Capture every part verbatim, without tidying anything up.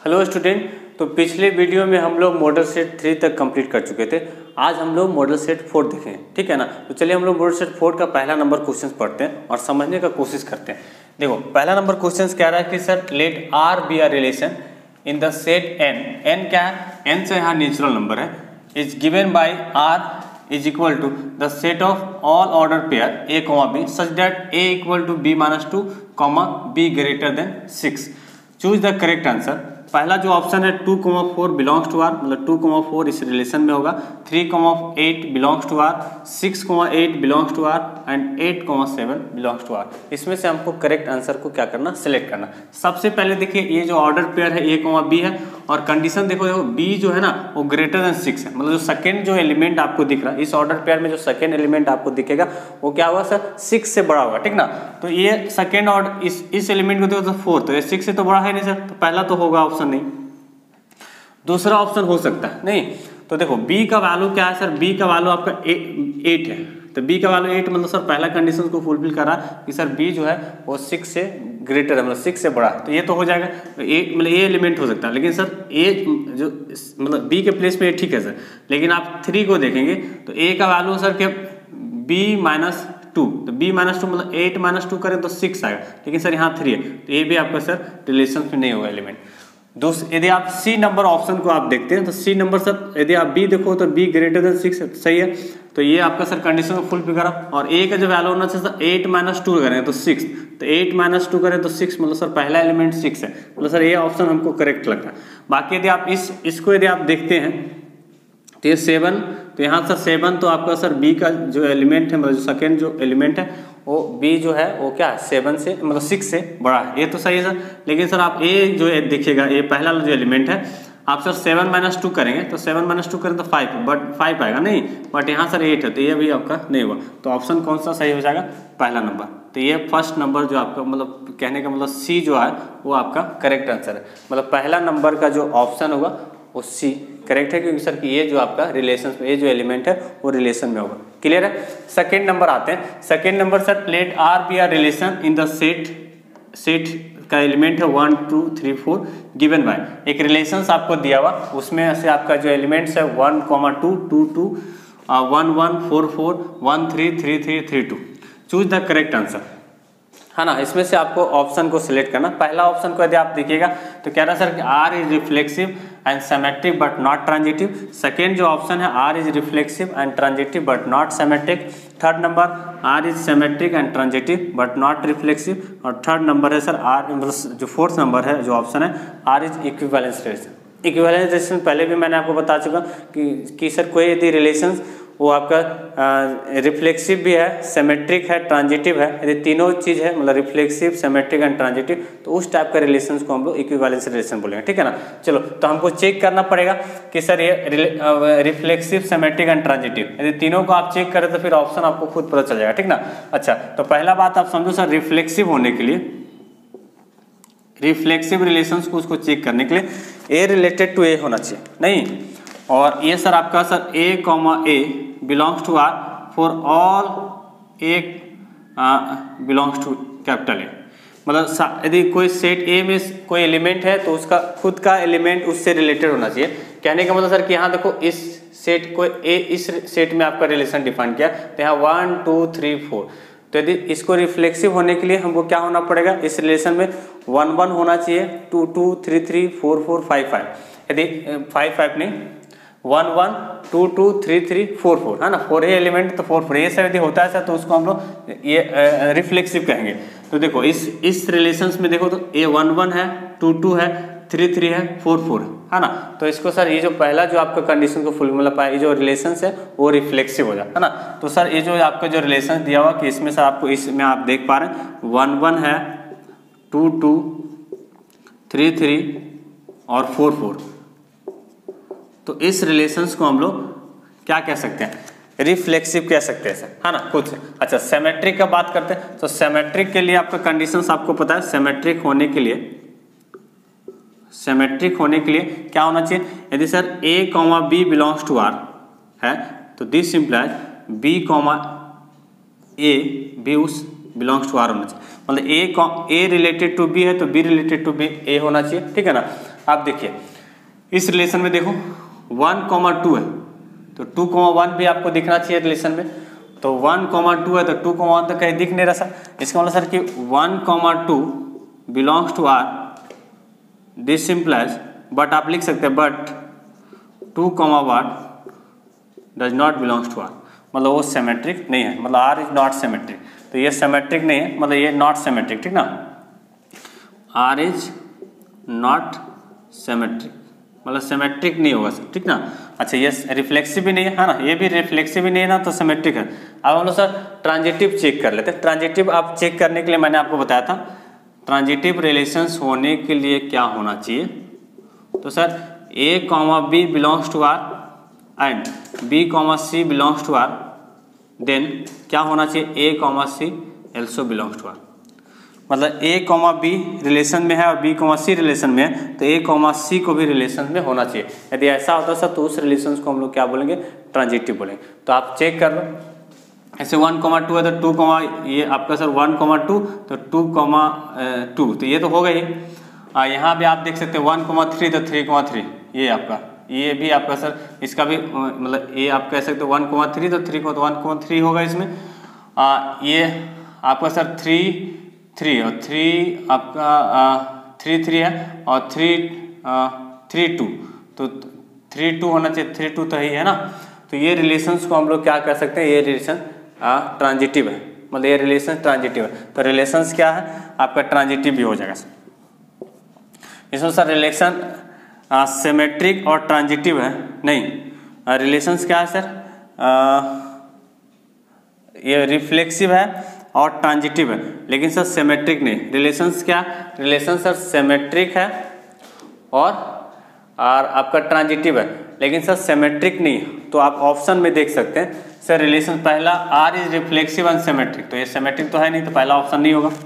Hello student, तो पिछले video में हम लोग मॉडल सेट थ्री तक कंप्लीट कर चुके थे। आज हम लोग मॉडल सेट फोर देखें, ठीक है ना। तो चलिए हम लोग मॉडल सेट फोर का पहला नंबर क्वेश्चन पढ़ते हैं और समझने का कोशिश करते हैं। देखो पहला नंबर क्वेश्चन कह रहा है कि sir let R be R relation in the set N. N क्या है? एन से यहाँ नेचुरल नंबर है। Is given by R is equal to the set of all order pair A comma B such that A equal to B minus two comma B greater than six. Choose the correct answer. पहला जो option है two comma four belongs to R, मतलब two comma four इस relation में होगा। Three comma eight belongs to R, six comma eight belongs to R and eight comma seven belongs to R. इसमें से हमको करेक्ट आंसर को क्या करना, सिलेक्ट करना। सबसे पहले देखिए ये जो ऑर्डर पेयर है ए कॉमा बी है और कंडीशन देखो देखो बी जो है ना वो ग्रेटर देन सिक्स है, मतलब जो सेकेंड जो एलिमेंट आपको दिख रहा है इस ऑर्डर पेयर में जो सेकेंड एलिमेंट आपको दिखेगा वो क्या होगा सर, सिक्स से बड़ा होगा, ठीक ना। तो ये सेकेंड ऑर्डर इस इस एलिमेंट को देखो तो फोर, तो ये सिक्स से तो बड़ा है नहीं सर, तो पहला तो होगा ऑप्शन नहीं। दूसरा ऑप्शन हो सकता है नहीं, तो देखो b का वैल्यू क्या है सर, b का वैल्यू आपका एट है, तो b का वैल्यू एट मतलब सर पहला कंडीशन को फुलफिल कर रहा है कि सर b जो है वो सिक्स से ग्रेटर है, मतलब सिक्स से बड़ा है, तो ये तो हो जाएगा। तो ए मतलब ए एलिमेंट हो सकता है, लेकिन सर a जो मतलब b के प्लेस में ठीक है सर, लेकिन आप थ्री को देखेंगे तो a का वैल्यू सर क्या b माइनस टू, तो b माइनस टू मतलब एट माइनस टू करें तो सिक्स आएगा, लेकिन सर यहाँ थ्री है, तो ये भी आपका सर रिलेशन में नहीं होगा एलिमेंट। दूसरे यदि आप सी नंबर ऑप्शन को आप देखते हैं तो सी नंबर सर यदि आप बी देखो तो बी ग्रेटर देन सिक्स सही है, तो ये आपका सर कंडीशन को फुल करा। और ए का जो वैल्यू होना चाहिए सर एट माइनस टू करें तो सिक्स, तो एट माइनस टू करें तो सिक्स, मतलब सर पहला एलिमेंट सिक्स है, मतलब सर ये ऑप्शन हमको करेक्ट लगता है। बाकी यदि आप इस इसको यदि आप देखते हैं तो ये सेवन, तो यहाँ सर सेवन तो आपका सर बी का जो एलिमेंट है मतलब जो सेकेंड जो एलिमेंट है वो बी जो है वो क्या है सेवन से मतलब सिक्स से बड़ा है, ये तो सही है सर। लेकिन सर आप ए जो है देखिएगा ये पहला जो एलिमेंट है आप सर सेवन माइनस टू करेंगे तो सेवन माइनस टू करें तो फाइव, बट फाइव आएगा नहीं, बट यहाँ सर एट है, तो ये भी आपका नहीं हुआ। तो ऑप्शन कौन सा सही हो जाएगा, पहला नंबर। तो ये फर्स्ट नंबर जो आपका मतलब कहने का मतलब सी जो है वो आपका करेक्ट आंसर है, मतलब पहला नंबर का जो ऑप्शन होगा वो सी करेक्ट है, क्योंकि सर कि ये जो आपका रिलेशन में ये जो एलिमेंट है वो रिलेशन में होगा। क्लियर है। सेकेंड नंबर आते हैं। Second number sir let R be R relation in the set set का एलिमेंट है one two three four given by. एक रिलेशन आपको दिया हुआ उसमें से आपका जो एलिमेंट्स है one comma two two two one one four four one three three three three two. Choose the correct answer, है ना। इसमें से आपको ऑप्शन को सिलेक्ट करना। पहला ऑप्शन को यदि आप देखिएगा तो कह रहा है सर कि R is reflexive and symmetric but not transitive. Second जो ऑप्शन है R is reflexive and transitive but not symmetric. Third number R is symmetric and transitive but not reflexive. और थर्ड नंबर है sir R जो fourth number है जो option है R is equivalence relation. Equivalence relation पहले भी मैंने आपको बता चुका कि, कि सर कोई यदि रिलेशन वो आपका रिफ्लेक्सिव भी है, सिमेट्रिक है, ट्रांजिटिव है, यदि तीनों चीज़ है मतलब रिफ्लेक्सिव, सिमेट्रिक एंड ट्रांजिटिव, तो उस टाइप का रिलेशंस को हम लोग इक्विवेलेंस रिलेशन बोलेंगे, ठीक है ना। चलो तो हमको चेक करना पड़ेगा कि सर ये रिफ्लेक्सिव, सिमेट्रिक एंड ट्रांजिटिव, यदि तीनों को आप चेक करें तो फिर ऑप्शन आपको खुद पता चल जाएगा, ठीक ना। अच्छा तो पहला बात आप समझो सर, रिफ्लेक्सिव होने के लिए रिफ्लेक्सिव रिलेशंस को उसको चेक करने के लिए ए रिलेटेड टू ए होना चाहिए नहीं, और ये सर आपका sir A comma A belongs to R for all A belongs to capital A. मतलब यदि कोई सेट ए में कोई एलिमेंट है तो उसका खुद का एलिमेंट उससे रिलेटेड होना चाहिए। कहने का मतलब सर कि यहाँ देखो इस सेट को ए इस सेट में आपका रिलेशन डिफाइन किया तो यहाँ वन टू थ्री फोर, तो यदि इसको रिफ्लेक्सिव होने के लिए हमको क्या होना पड़ेगा, इस रिलेशन में वन वन होना चाहिए, two two three three four four five five, यदि फाइव फाइव नहीं one one two two three three four four, है ना। फोर ए एलिमेंट तो फोर फोर ये सब यदि होता है सर तो उसको हम लोग ये रिफ्लेक्सिव कहेंगे। तो देखो इस इस रिलेशंस में देखो तो ए वन वन है, टू टू है, थ्री थ्री है, फोर फोर है ना। तो इसको सर ये जो पहला जो आपका कंडीशन को फुल मतलब ये जो रिलेशंस है वो रिफ्लेक्सिव हो जाए, है ना। तो सर ये जो आपका जो रिलेशन दिया हुआ कि इसमें सर आपको इसमें आप देख पा रहे हैं वन वन है, टू टू थ्री थ्री और फोर फोर, तो इस रिलेशंस को हम लोग क्या कह सकते हैं, रिफ्लेक्सिव कह सकते हैं सर, है ना खुद से। अच्छा सिमेट्रिक का बात करते हैं तो सिमेट्रिक के लिए आपका कंडीशंस आपको पता है, सिमेट्रिक होने के लिए सिमेट्रिक होने के लिए क्या होना चाहिए, यदि sir a comma b belongs to R है तो this implies b comma a भी उस बिलोंग्स टू आर होना चाहिए। मतलब a a related to b है तो b related to b a होना चाहिए, ठीक है ना। आप देखिए इस रिलेशन में देखो वन कॉमा टू है तो टू कॉमा वन भी आपको दिखना चाहिए रिलेशन में, तो वन कॉमा टू है तो टू कॉमा वन तो कहीं दिख नहीं रहा सर। इसका मतलब सर कि one comma two belongs to R, this implies, but आप लिख सकते हैं but two comma one does not belongs to R, मतलब वो सिमेट्रिक नहीं है, मतलब आर इज नॉट सिमेट्रिक, तो ये सिमेट्रिक नहीं है, मतलब ये नॉट सिमेट्रिक, ठीक ना, आर इज नॉट सिमेट्रिक, मतलब सिमेट्रिक नहीं होगा सर, ठीक ना। अच्छा ये रिफ्लेक्सिव भी नहीं है, है ना, ये भी रिफ्लेक्सिव भी नहीं है ना, तो सिमेट्रिक है। अब हम लोग सर ट्रांजिटिव चेक कर लेते हैं। ट्रांजिटिव आप चेक करने के लिए मैंने आपको बताया था ट्रांजिटिव रिलेशंस होने के लिए क्या होना चाहिए, तो sir A comma b belongs to R and b comma c belongs to R, then क्या होना चाहिए, a comma c also belongs to R, मतलब ए कॉमा बी रिलेशन में है और बी कॉमा सी रिलेशन में है तो ए कॉमा सी को भी रिलेशन में होना चाहिए। यदि ऐसा होता सर तो उस रिलेशन को हम लोग क्या बोलेंगे, ट्रांजिटिव बोलेंगे। तो आप चेक कर लो, ऐसे वन कॉमा टू है तो टू कॉमा ये आपका सर वन कॉमा टू तो टू कॉमा टू, तो ये तो हो गई। यहाँ भी आप देख सकते हैं वन कॉमा थ्री तो थ्री कॉमा थ्री, ये आपका ये भी आपका सर इसका भी मतलब ये आप कह सकते हो वन कॉमा थ्री तो थ्री को तो वन कॉमा थ्री होगा इसमें। आ, ये आपका सर थ्री थ्री और थ्री आपका थ्री थ्री है और थ्री थ्री टू तो थ्री टू होना चाहिए, थ्री टू तो ही है ना। तो ये रिलेशंस को हम लोग क्या कर सकते हैं, ये रिलेशन ट्रांजिटिव है, मतलब ये रिलेशन ट्रांजिटिव है। तो रिलेशंस क्या है आपका ट्रांजिटिव भी हो जाएगा सर। इसमें सर रिलेशन सिमेट्रिक और ट्रांजिटिव है नहीं, रिलेशंस क्या है सर, आ, ये रिफ्लेक्सिव है और ट्रांजिटिव है, लेकिन सर सिमेट्रिक नहीं। रिलेशंस क्या, रिलेशन सर सिमेट्रिक है और और आपका ट्रांजिटिव है, लेकिन सर सिमेट्रिक नहीं है। तो आप ऑप्शन में देख सकते हैं सर रिलेशन पहला R is reflexive and symmetric, तो ये सिमेट्रिक तो है नहीं, तो पहला ऑप्शन नहीं होगा,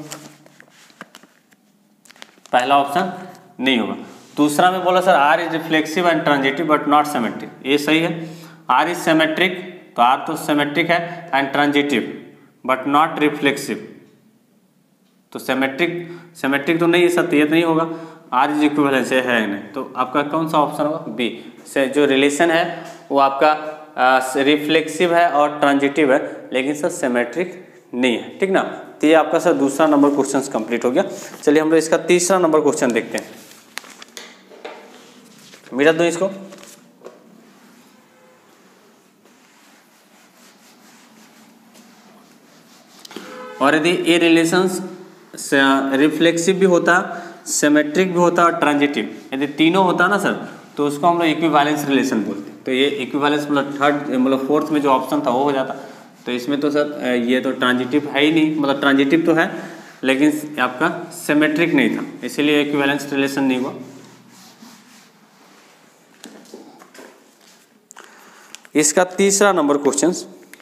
पहला ऑप्शन नहीं होगा। दूसरा में बोला sir R is reflexive and transitive but not symmetric, ये सही है। आर इज सिमेट्रिक तो आर तो सिमेट्रिक है and transitive but not reflexive, तो सिमेट्रिक सिमेट्रिक तो नहीं है सर, तो ये तो नहीं होगा। आर इज इक्विवेलेंस है नहीं, तो आपका कौन सा ऑप्शन होगा, बी से जो रिलेशन है वो आपका रिफ्लेक्सिव है और ट्रांजिटिव है, लेकिन सर सिमेट्रिक नहीं है, ठीक ना। तो ये आपका सर दूसरा नंबर क्वेश्चन कंप्लीट हो गया। चलिए हम लोग इसका तीसरा नंबर क्वेश्चन देखते हैं। मिटा दो इसको, और यदि ये रिलेशंस रिफ्लेक्सिव भी होता, सिमेट्रिक भी होता और ट्रांजिटिव, यदि तीनों होता ना सर तो उसको हम लोग इक्विवेलेंस रिलेशन बोलते हैं। तो ये इक्विवेलेंस मतलब थर्ड मतलब फोर्थ में जो ऑप्शन था वो हो जाता। तो इसमें तो सर ये तो ट्रांजिटिव है ही नहीं, मतलब ट्रांजिटिव तो है लेकिन आपका सिमेट्रिक नहीं था, इसीलिए इक्विवेलेंस रिलेशन नहीं हुआ। इसका तीसरा नंबर क्वेश्चन,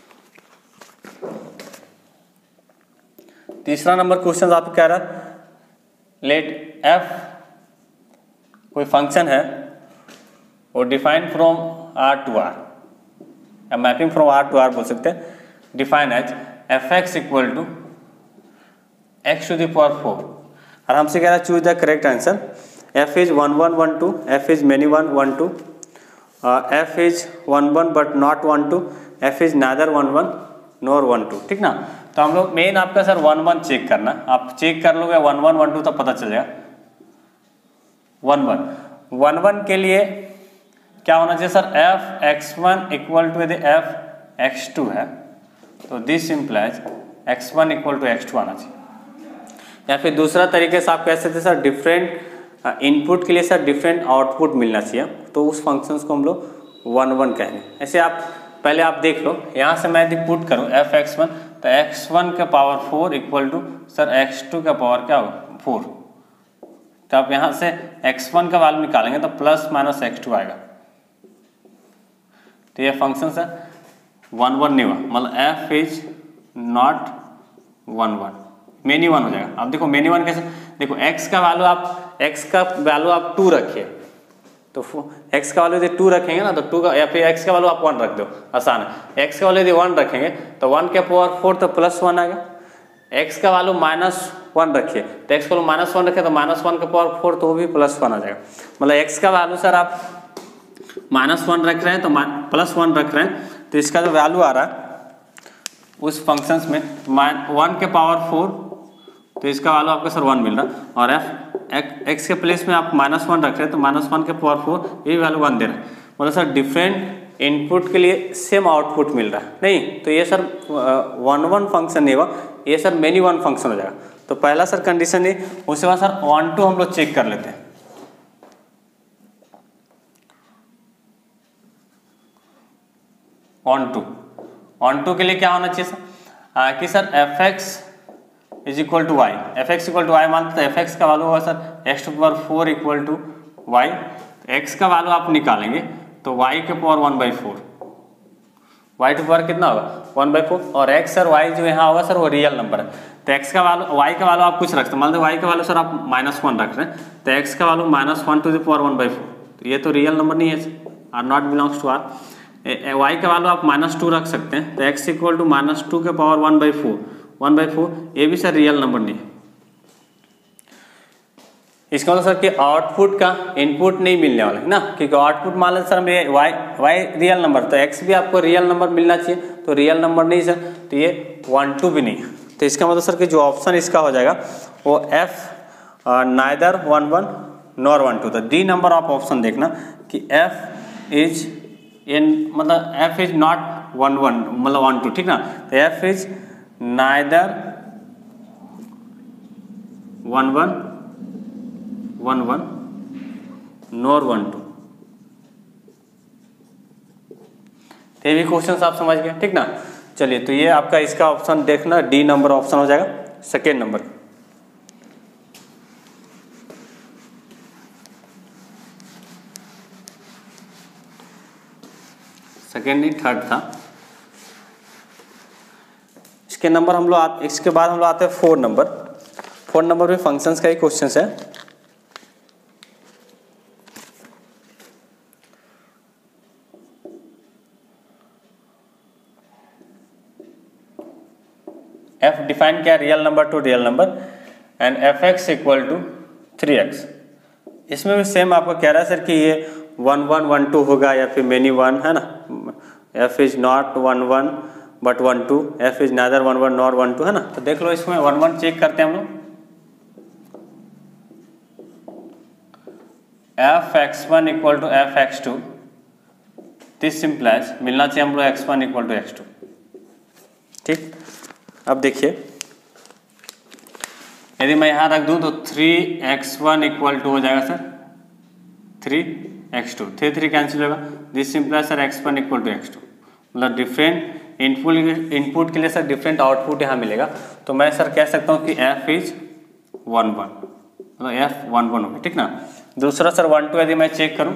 तीसरा नंबर क्वेश्चन आपको कह रहा है लेट एफ कोई फंक्शन है और define from R to R, या mapping from R to R बोल सकते हैं, define as f x equal to x to the power four, और हमसे कह रहा है choose the correct answer. F is one one one two, f is many one one two, f is one one but not onto, f is neither one one nor onto, ठीक ना। तो हम लोग main आपका sir one one check करना, आप check कर लोगे वन वन वन टू तो पता चल जाएगा। वन वन वन वन के लिए क्या होना चाहिए sir, f x one equal to यदि एफ एक्स टू है तो this implies x one equal to x two आना चाहिए। या फिर दूसरा तरीके से आप कह सकते हैं सर डिफरेंट इनपुट के लिए सर डिफरेंट आउटपुट मिलना चाहिए, तो उस फंक्शंस को हम लोग वन वन कहेंगे। ऐसे आप पहले आप देख लो, यहाँ से मैं यदि पुट करूँ एफ एक्स वन तो एक्स वन का power four equal to sir x two का पावर क्या होगा फोर, तो आप यहाँ से एक्स वन का वैल्यू निकालेंगे तो प्लस माइनस एक्स टू आएगा। तो ये फंक्शन सर वन वन नहीं हुआ, मतलब f is not one one, many one हो जाएगा। आप देखो मेनी वन कैसे, देखो एक्स का वैल्यू आप एक्स का वैल्यू आप टू रखिए, तो x का वैल्यू यदि टू रखेंगे ना तो टू का, या फिर x का वैल्यू आप वन रख दो, आसान है। x का वैल्यू यदि वन रखेंगे तो वन के पावर फोर तो प्लस वन आएगा, एक्स का वैल्यू माइनस वन रखिए, तो एक्स का वैल्यू माइनस वन रखे तो माइनस वन का पावर फोर, तो वो भी प्लस वन आ जाएगा। मतलब एक्स का वैल्यू सर आप माइनस वन रख रहे हैं तो प्लस वन रख रहे हैं, तो इसका जो वैल्यू आ रहा है उस फंक्शंस में वन के पावर फोर, तो इसका वैल्यू आपका सर वन मिल रहा है। और एफ एक्स के प्लेस में आप माइनस वन रख रहे हैं तो माइनस वन के पावर फोर, ये वैल्यू वन दे रहा है। मतलब सर डिफरेंट इनपुट के लिए सेम आउटपुट मिल रहा है, नहीं तो ये सर वन वन फंक्शन नहीं होगा, ये सर मेनी वन फंक्शन हो जाएगा। तो पहला सर कंडीशन है, उसके बाद सर वन टू हम लोग चेक कर लेते हैं। वन टू वन टू के लिए क्या होना चाहिए सर आ, कि sir f x is equal to y, f x equal to y मानते तो एफ एक्स का वैल्यू होगा sir x to power four equal to y, तो एक्स का वैल्यू आप निकालेंगे तो वाई के power one by four, y to power कितना होगा वन बाई फोर, और एक्स सर वाई जो यहाँ होगा सर वो रियल नंबर है, तो एक्स का वैल्यू वाई का वैल्यू आप कुछ रखते हैं, मान लो वाई का वैल्यू सर आप माइनस वन रख रहे हैं, तो एक्स का value minus one to the power one by four, तो ये तो रियल नंबर नहीं है, R not belongs to R. Y का वैल्यू आप माइनस टू रख सकते हैं, तो x equal to minus two के power one by four, one by four, ये भी सर रियल नंबर नहीं है। इसका मतलब सर कि आउटपुट का इनपुट नहीं मिलने वाला है ना, क्योंकि आउटपुट मान लें सर मेरे वाई वाई रियल नंबर, तो एक्स भी आपको रियल नंबर मिलना चाहिए, तो रियल नंबर नहीं सर, तो ये वन टू भी नहीं है। तो इसका मतलब सर कि जो ऑप्शन इसका हो जाएगा वो f neither one one nor onto, तो डी नंबर ऑफ ऑप्शन देखना कि एफ इज इन मतलब f is not one one मतलब वन टू, ठीक ना, तो f is neither one one one one nor onto, ये भी क्वेश्चन आप समझ गए, ठीक ना। चलिए तो ये आपका इसका ऑप्शन देखना डी नंबर ऑप्शन हो जाएगा सेकेंड नंबर। सेकेंड नहीं थर्ड था। इसके नंबर हम लोग इसके बाद हम लोग आते हैं फोर नंबर। फोर नंबर में फंक्शंस का ही क्वेश्चन है। एफ डिफाइन क्या, real number to real number and f x equal to three x. इसमें भी सेम आपको कह रहा है सर कि ये वन वन वन टू होगा या फिर मेनी वन है ना, f is not one one but onto, f is neither one one nor onto है ना। तो देख लो इसमें वन वन चेक करते हैं हम लोग, f x one equal to f x two, this implies मिलना चाहिए हम लोग x one equal to x two, ठीक। अब देखिए यदि मैं यहाँ रख दूँ तो three x one equal to हो जाएगा sir three x two, three three cancel होगा, this implies sir x one equal to x two. मतलब डिफरेंट इनपुट इनपुट के लिए सर डिफरेंट आउटपुट यहाँ मिलेगा। तो मैं सर कह सकता हूँ कि एफ इज वन वन, मतलब एफ वन वन होगा, ठीक ना। दूसरा सर वन टू यदि मैं चेक करूँ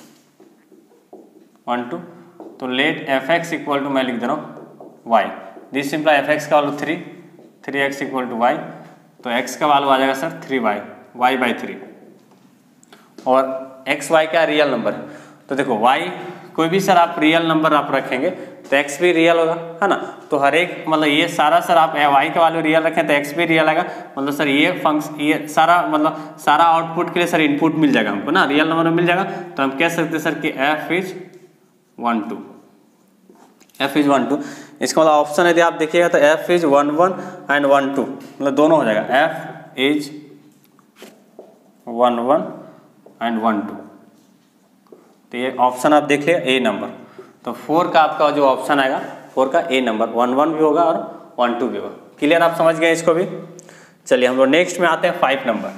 वन टू, तो let f x equal to मैं लिख दे रहा हूँ y, this simply f x का value three, three x equal to y, तो एक्स का वैल्यू आ जाएगा sir three y, y by three, और एक्स वाई क्या रियल नंबर है। तो देखो वाई कोई भी सर आप रियल नंबर आप रखेंगे तो एक्स भी रियल होगा है ना। तो हर एक मतलब ये सारा सर आप वाई का वैल्यू रियल रखें तो एक्स भी रियल आएगा। मतलब सर ये फंक्शन ये सारा मतलब सारा आउटपुट के लिए सर इनपुट मिल जाएगा हमको ना, रियल नंबर मिल जाएगा। तो हम कह सकते हैं सर कि f is onto, f is onto. इसका मतलब ऑप्शन यदि आप देखिएगा तो f is one one and onto, मतलब दोनों हो जाएगा, f is one one and onto. तो ये ऑप्शन आप देखिए ए नंबर। तो फोर का आपका जो ऑप्शन आएगा फोर का ए नंबर, वन वन भी होगा और वन टू भी होगा। क्लियर, आप समझ गए इसको भी। चलिए हम लोग नेक्स्ट में आते हैं फाइव नंबर।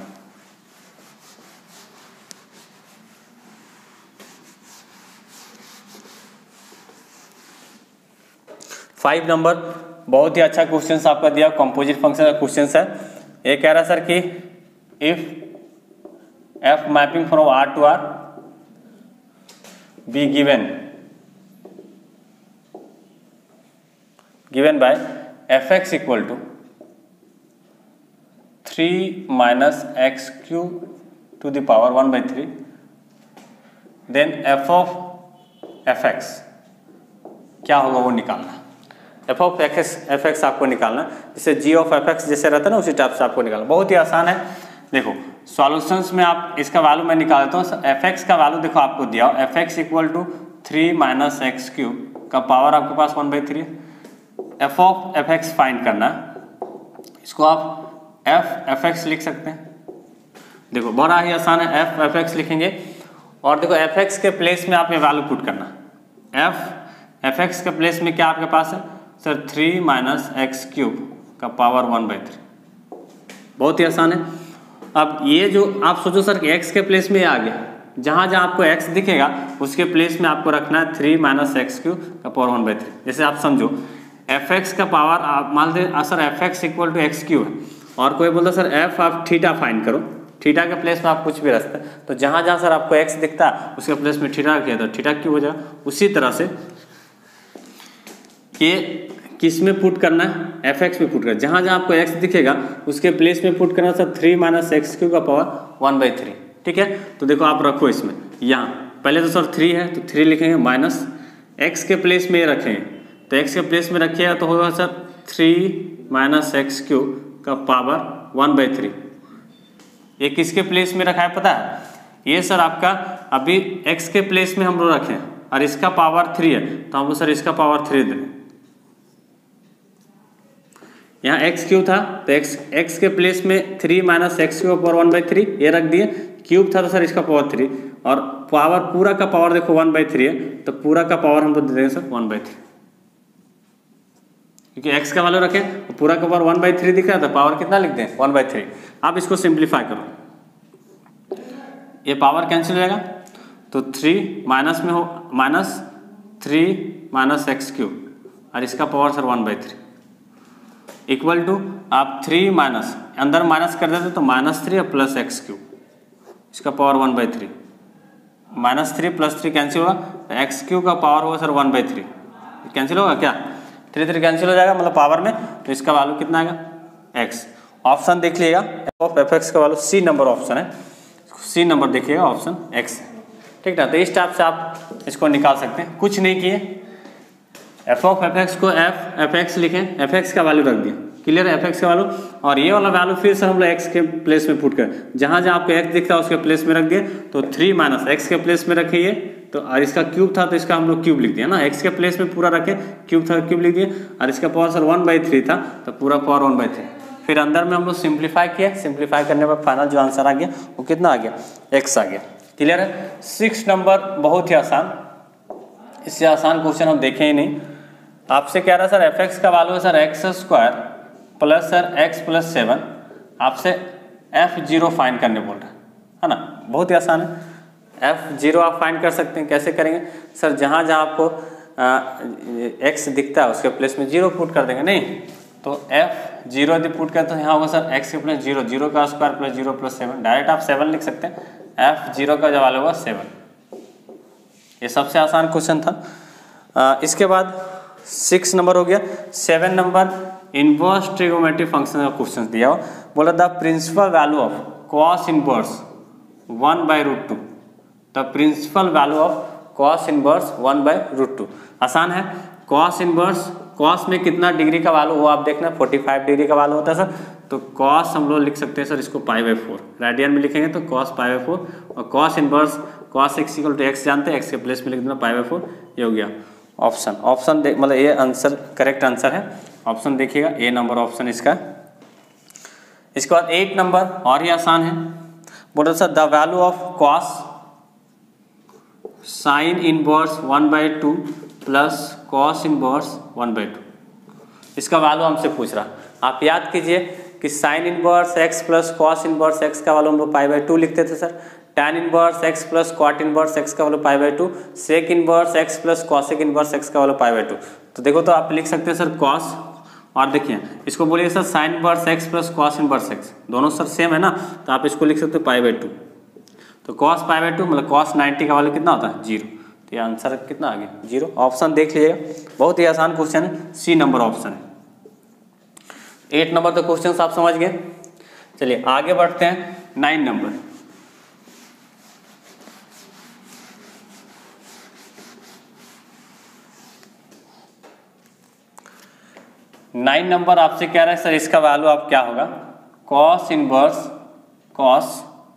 फाइव नंबर बहुत ही अच्छा क्वेश्चन आपका दिया, कंपोजिट फंक्शन का क्वेश्चन है। ये कह रहा है सर कि if f mapping from R to R be given given by f x equal to three minus x cube to the power one by three, then f of f x क्या होगा वो निकालना। F of x f x आपको निकालना, जैसे जी of f x जैसे रहता है ना उसी टाइप से आपको निकालना, बहुत ही आसान है। देखो सॉल्यूशंस में आप इसका वैल्यू मैं निकाल देता हूँ। एफ एक्स का वैल्यू देखो आपको दिया हो, f x equal to three minus x cube का पावर आपके पास one by three. F of f x find करना है, इसको आप एफ एफ एक्स लिख सकते हैं। देखो बड़ा ही आसान है, एफ एफ एक्स लिखेंगे और देखो एफ एक्स के प्लेस में आप ये वैल्यू पुट करना। एफ एफ एक्स के प्लेस में क्या आपके पास है sir, three minus x cube का पावर वन बाई थ्री, बहुत ही आसान है। अब ये जो आप सोचो सर कि x के प्लेस में आ गया, जहाँ जहाँ आपको x दिखेगा उसके प्लेस में आपको रखना है थ्री माइनस एक्स क्यूब का पावर वन बाई थ्री। जैसे आप समझो एफ एक्स का पावर आप मान लेते sir f x equal to x cube है, और कोई बोलता सर एफ आप थीटा फाइंड करो, थीटा के प्लेस में आप कुछ भी रखते हैं, तो जहाँ जहाँ सर आपको x दिखता है उसके प्लेस में थीटा रखिए तो थीटा क्यू हो जाएगा। उसी तरह से ये किस में पुट करना है, एफ एक्स में पुट करना, जहाँ जहाँ आपको x दिखेगा उसके प्लेस में पुट करना sir three minus x cube का पावर वन बाई थ्री। ठीक है, तो देखो आप रखो इसमें, यहाँ पहले तो सर थ्री है तो थ्री लिखेंगे, माइनस x के प्लेस में ये रखेंगे, तो x के प्लेस में रखिएगा तो होगा sir three minus x cube का पावर वन बाई थ्री। ये किसके प्लेस में रखा है पता है, ये सर आपका अभी x के प्लेस में हम लोग रखें और इसका पावर थ्री है तो हम लोग सर इसका पावर थ्री दें। यहाँ x क्यूब था तो x x के प्लेस में three minus x cube power one by three ये रख दिए, क्यूब था तो सर इसका पावर थ्री, और पावर पूरा का पावर देखो वन बाई थ्री है तो पूरा का पावर हम लोग दे देंगे सर वन बाई थ्री, क्योंकि x का वैल्यू रखें तो पूरा का पावर वन बाई थ्री दिख रहा था, पावर कितना लिख दें वन बाई थ्री। आप इसको सिंप्लीफाई करो, ये पावर कैंसिल हो जाएगा तो थ्री माइनस में हो minus three minus x cube और इसका power sir one by three equal to आप थ्री माइनस अंदर माइनस कर देते तो माइनस थ्री और प्लस एक्स क्यूब, इसका power one by three, minus three plus three cancel होगा तो एक्स क्यूब का पावर होगा sir one by three, cancel होगा क्या, थ्री थ्री कैंसिल हो जाएगा मतलब पावर में, तो इसका वैल्यू कितना आएगा एक्स। ऑप्शन देख लीजिएगा, एफ ऑफ एफ एक्स का वैल्यू सी नंबर ऑप्शन है, सी नंबर देखिएगा ऑप्शन एक्स है। ठीक है, तो इस टाइप से आप इसको निकाल सकते हैं, कुछ नहीं किए, एफ ऑफ एफ एक्स को एफ एफ एक्स लिखें, एफ एक्स का वैल्यू रख दिया, क्लियर है एफ एक्स का वैल्यू, और ये वाला वैल्यू फिर से हम लोग एक्स के प्लेस में पुट कर, जहाँ जहाँ आपको एक्स दिखता है उसके प्लेस में रख दिए, तो थ्री माइनस एक्स के प्लेस में रखिए, तो और इसका क्यूब था तो इसका हम लोग क्यूब लिख दिया ना, एक्स के प्लेस में पूरा रखे, क्यूब था क्यूब लिख दिए, और इसका power sir one by three था तो पूरा पावर वन बाई थ्री। फिर अंदर में हम लोग सिंप्लीफाई किया, सिंप्लीफाई करने पर फाइनल जो आंसर आ गया वो कितना आ गया एक्स आ गया। क्लियर है, सिक्स नंबर बहुत ही आसान, इससे आसान क्वेश्चन हम देखें ही नहीं। आपसे कह रहा है सर एफ एक्स का वैल्यू है sir x square plus sir x plus seven, आपसे एफ जीरो फाइंड करने बोल रहा है है ना, बहुत ही आसान है। एफ जीरो आप फाइंड कर सकते हैं, कैसे करेंगे सर, जहाँ जहाँ आपको एक्स दिखता है उसके प्लेस में जीरो पुट कर देंगे, नहीं तो एफ जीरो यदि पुट करते हैं यहाँ होगा सर एक्स के प्लस जीरो, जीरो का square plus zero plus seven, direct आप सेवन लिख सकते हैं, एफ जीरो का जो वैल्यू होगा सेवन। ये सबसे आसान क्वेश्चन था। आ, इसके बाद सिक्स नंबर हो गया। Seven number inverse trigonometric function का क्वेश्चन दिया हो, बोला the principal value of cos inverse one by root two, the principal value of cos inverse one by root two. आसान है, कॉस इनवर्स, कॉस में कितना डिग्री का वैल्यू वो आप देखना, फोर्टी फाइव डिग्री का वैल्यू होता है सर, तो कॉस हम लोग लिख सकते हैं सर इसको पाई बाई फोर, रेडियन में लिखेंगे तो कॉस पाई बाई फोर, और cos inverse cos x equal to x जानते हैं, एक्स के प्लेस में लिख देना पाई बाई फोर, ये हो गया ऑप्शन। ऑप्शन देख मतलब ये आंसर करेक्ट आंसर है, ऑप्शन देखिएगा ए नंबर ऑप्शन इसका। इसके बाद एट नंबर और ही आसान है, बोला sir the value of cos sine inverse one by two plus cos inverse one by two, इसका वैल्यू हमसे पूछ रहा। आप याद कीजिए कि sine inverse x plus cos inverse x का वैल्यू हम लोग पाई बाई टू लिखते थे sir, tan inverse x plus cot inverse x का value pi by two, sec inverse x plus cosec inverse x का वैल्यू पाई बाई टू। तो देखो तो आप लिख सकते हैं सर कॉस, और देखिए इसको बोलिए sir sine inverse x plus cos inverse x, दोनों सर सेम है ना, तो आप इसको लिख सकते हो पाई बाई टू, तो कॉस पाई बाई टू मतलब कॉस नाइन्टी का वैल्यू कितना होता है जीरो, तो ये आंसर कितना आ गया जीरो। ऑप्शन देख लीजिएगा, बहुत ही आसान क्वेश्चन है, सी नंबर ऑप्शन है। एट नंबर तो क्वेश्चन आप समझ गए, चलिए आगे बढ़ते हैं नाइन नंबर। नाइन नंबर आपसे कह रहा है सर इसका वैल्यू आप क्या होगा, cos inverse cos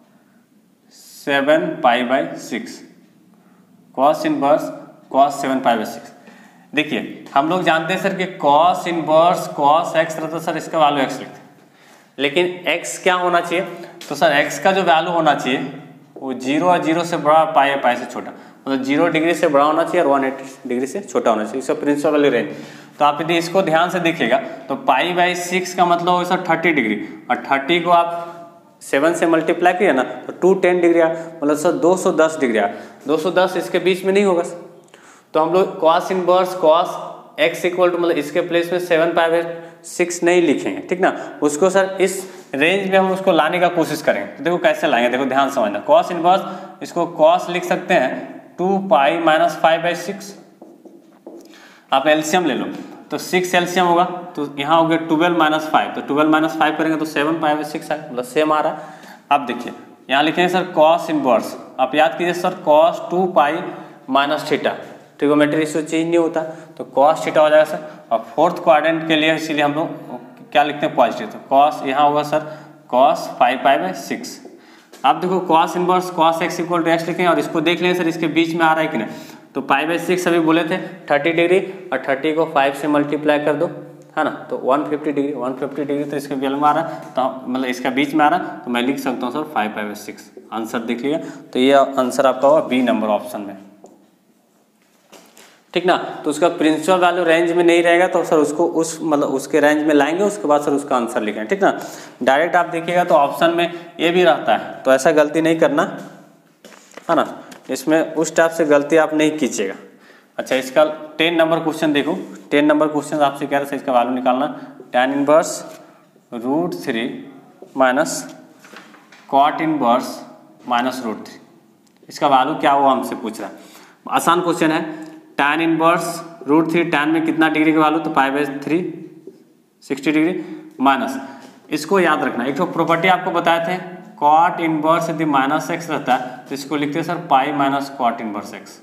seven pi by six, cos inverse cos seven pi by six. देखिए हम लोग जानते हैं सर कि कॉस इनवर्स कॉस एक्स रहता है सर, इसका वैल्यू एक्स लिखते हैं, लेकिन एक्स क्या होना चाहिए, तो सर एक्स का जो वैल्यू होना चाहिए वो जीरो और जीरो से बड़ा, पाई है पाई से छोटा, मतलब जीरो डिग्री से बड़ा होना चाहिए और वन एट्टी डिग्री से छोटा होना चाहिए, इसका प्रिंसिपल वैल्यू रेंज। तो आप यदि इसको ध्यान से देखिएगा तो पाई बाई सिक्स का मतलब होगा सर थर्टी डिग्री, और थर्टी को आप सेवन से मल्टीप्लाई किया ना तो टू टेन डिग्री आ, मतलब सर दो सौ दस डिग्री आ, दो सौ दस इसके बीच में नहीं होगा सर। तो हम लोग cos inverse cos x equal to मतलब इसके प्लेस में सेवन पाई बाई सिक्स नहीं लिखेंगे, ठीक ना, उसको सर इस रेंज में हम उसको लाने का कोशिश करेंगे। तो देखो कैसे लाएंगे, देखो ध्यान समझना, कॉस इनवर्स इसको कॉस लिख सकते हैं two pi minus five by six, आप एलसीएम ले लो तो सिक्स एलसीएम होगा तो यहाँ हो गया ट्वेल्व माइनस फाइव, तो ट्वेल्व माइनस फाइव करेंगे तो सेवन पाई बाई सिक्स आएगा, मतलब सेम आ रहा है। अब देखिए यहाँ लिखेंगे सर कॉस इनवर्स, आप याद कीजिए sir cos two pi minus theta, trigonometry ratio change नहीं होता तो कॉस थीटा हो जाएगा सर। और फोर्थ क्वाड्रेंट के लिए इसीलिए हम लोग क्या लिखते हैं पॉजिटिव, तो कॉस यहाँ होगा sir cos five pi by six. अब देखो cos inverse cos x equal to x लिखेंगे और इसको देख लेंगे सर इसके बीच में आ रहा है कि नहीं, तो पाई बाई सिक्स अभी बोले थे थर्टी डिग्री और थर्टी को फाइव से मल्टीप्लाई कर दो, है ना, तो one fifty degree, one fifty degree तो इसके बीच में आ रहा है, तो मतलब इसका बीच में आ रहा है तो मैं लिख सकता हूँ sir five pi by six. Answer देख लिया, तो ये आंसर आपका होगा बी नंबर ऑप्शन में, ठीक ना। तो उसका प्रिंसिपल वैल्यू रेंज में नहीं रहेगा तो सर उसको उस मतलब उसके रेंज में लाएंगे, उसके बाद सर उसका आंसर लिखेंगे, ठीक ना। डायरेक्ट आप देखिएगा तो ऑप्शन में ये भी रहता है, तो ऐसा गलती नहीं करना, है ना, इसमें उस टाइप से गलती आप नहीं कीजिएगा। अच्छा इसका टेन नंबर क्वेश्चन देखो, टेन नंबर क्वेश्चन आपसे कह रहे थे इसका वैल्यू निकालना, tan inverse root three minus cot inverse minus root three, इसका वैल्यू क्या हुआ हमसे पूछ रहा है। आसान क्वेश्चन है, tan inverse root three, tan में कितना डिग्री का वैल्यू, तो pi by three sixty degree minus, इसको याद रखना एक तो प्रॉपर्टी आपको बताए थे, कॉट इनवर्स यदि माइनस एक्स रहता है तो इसको लिखते हैं sir pi minus cot inverse x,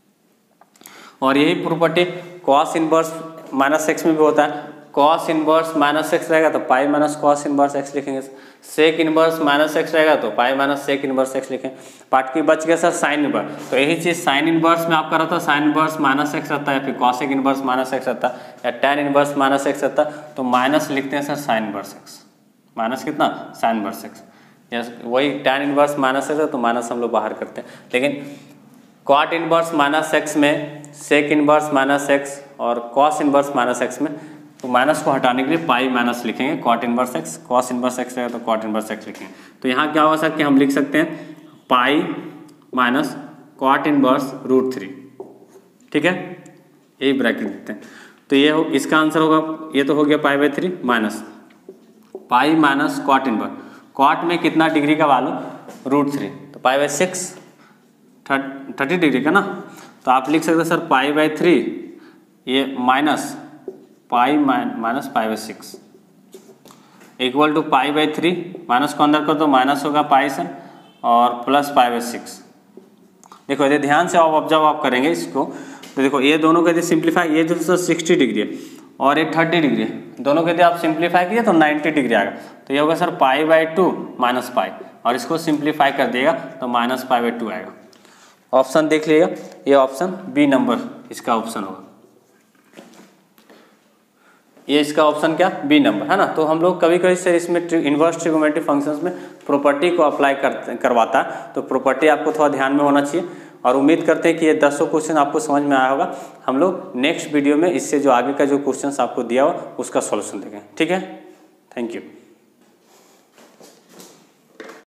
और यही property cos inverse minus x में भी होता है, कॉस इनवर्स माइनस एक्स रहेगा तो pi minus cos inverse x लिखेंगे, सेक इनवर्स माइनस एक्स रहेगा तो pi minus sec inverse x लिखेंगे। पार्ट की बच गया सर साइन इनवर्स, तो यही चीज़ साइन इनवर्स में आपका रहता है, साइन इनवर्स माइनस एक्स रहता है या फिर कॉसेक इनवर्स माइनस एक्स रहता है या टैन इनवर्स माइनस एक्स रहता है, तो माइनस लिखते हैं sir sine inverse x, minus कितना साइन इनवर्स एक्स, यस वही टैन इनवर्स माइनस एक्स है तो माइनस हम लोग बाहर करते हैं, लेकिन कॉट इनवर्स माइनस एक्स में सेक इनवर्स माइनस एक्स और कॉस इनवर्स माइनस एक्स में, तो माइनस को हटाने के लिए पाई माइनस लिखेंगे, cot inverse x, cos inverse x रहेगा तो कॉट इनवर्स एक्स लिखेंगे। तो यहाँ क्या हो सकता है हम लिख सकते हैं pi minus cot inverse root three, ठीक है, यही ब्रैकेट देते हैं। तो ये हो इसका आंसर होगा, ये तो हो गया pi by three minus pi minus cot inverse, cot में कितना डिग्री का वैल्यू रूट थ्री, तो pi by six thirty degree का ना, तो आप लिख सकते हैं सर पाई बाई थ्री ये minus pi minus pi by six equal to pi by three, minus को अंदर कर दो माइनस होगा पाई से और प्लस पाई बाई सिक्स। देखो यदि ध्यान से आप ऑब्जर्व आप करेंगे इसको तो देखो ये दोनों को यदि सिंप्लीफाई, ये जो सर सिक्सटी डिग्री है और ये थर्टी डिग्री है, दोनों को यदि आप सिंप्लीफाई किए तो नाइन्टी डिग्री आएगा, तो ये होगा sir pi by two minus pi, और इसको सिंप्लीफाई कर दिएगा तो माइनस पाई बाई टू आएगा। ऑप्शन देख लीजिएगा, ये ऑप्शन बी नंबर इसका ऑप्शन होगा, ये इसका ऑप्शन क्या बी नंबर है ना। तो हम लोग कभी कभी से इसमें इन्वर्स ट्रिगोनोमेट्री फंक्शंस में प्रॉपर्टी को अप्लाई कर करवाता है, तो प्रॉपर्टी आपको थोड़ा ध्यान में होना चाहिए, और उम्मीद करते हैं कि ये दसों क्वेश्चन आपको समझ में आया होगा। हम लोग नेक्स्ट वीडियो में इससे जो आगे का जो क्वेश्चन आपको दिया हुआ उसका सॉल्यूशन देखें, ठीक है, थैंक यू।